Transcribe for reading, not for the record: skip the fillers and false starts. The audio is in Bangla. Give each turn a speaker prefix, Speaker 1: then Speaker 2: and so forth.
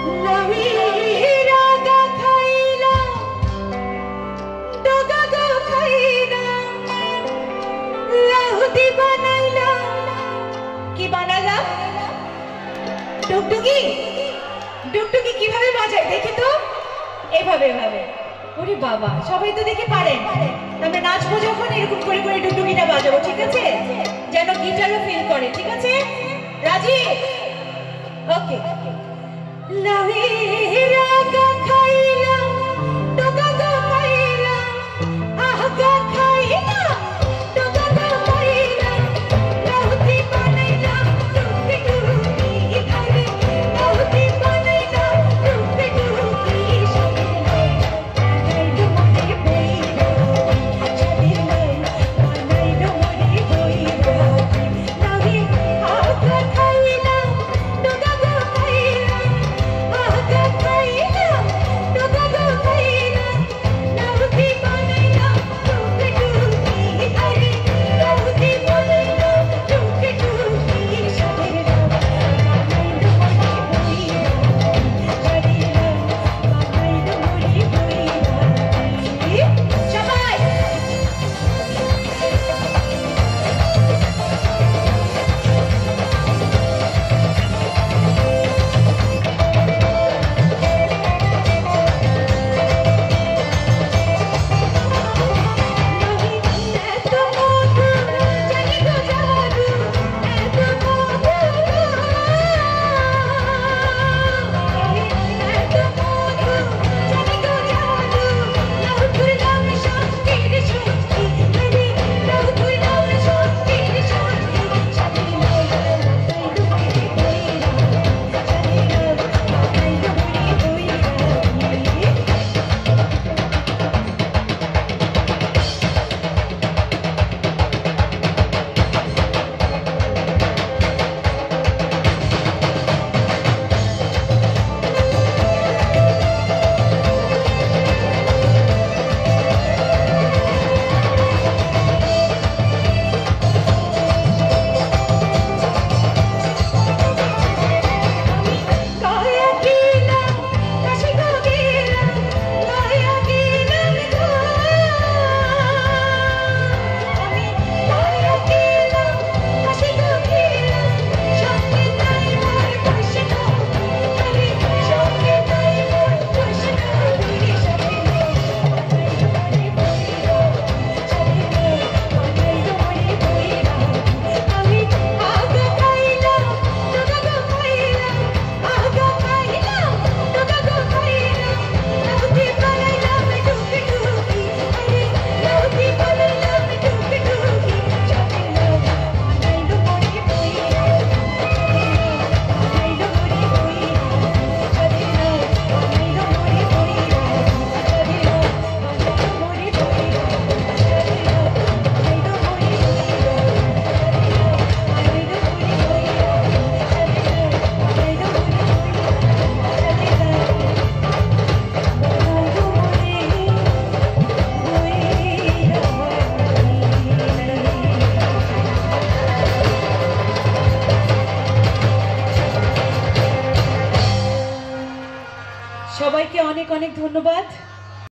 Speaker 1: ডুগডুগি ডুগডুগি কিভাবে বাজায় দেখি তো এভাবে এভাবে ওরে বাবা সবাই তো দেখি পারেন আমরা নাচবো যখন এরকম করে করে ডুগডুগিটা বাজাবো ঠিক আছে যেন গিটারও ফিল করে ঠিক আছে রাজি ওকে লাহি রাগা খাইলা ডগা গা খাইলা আহগা খাইলা ডগা গা খাইলা লাহুতি বানাইলা ডুগি ডুগি খাইলে লাহুতি বানাইলা ডুগি ডুগি শাদিলে বানাইলো মনে বইরা শাদিলে বানাইলো মনে বইরা লাহি আহগা খাইলা ডগা গা খাইলা আহগা খাইলা ডগা গা খাইলা লাহুতি বানাইলা ডুগি ডুগি আরে লাহুতি বানাইলা ডুগি ডুগি শাদিলে বানাইলো মনে বইরা শাদিলে বানাইলো মনে বইরা সবাই সবাইকে অনেক অনেক ধন্যবাদ।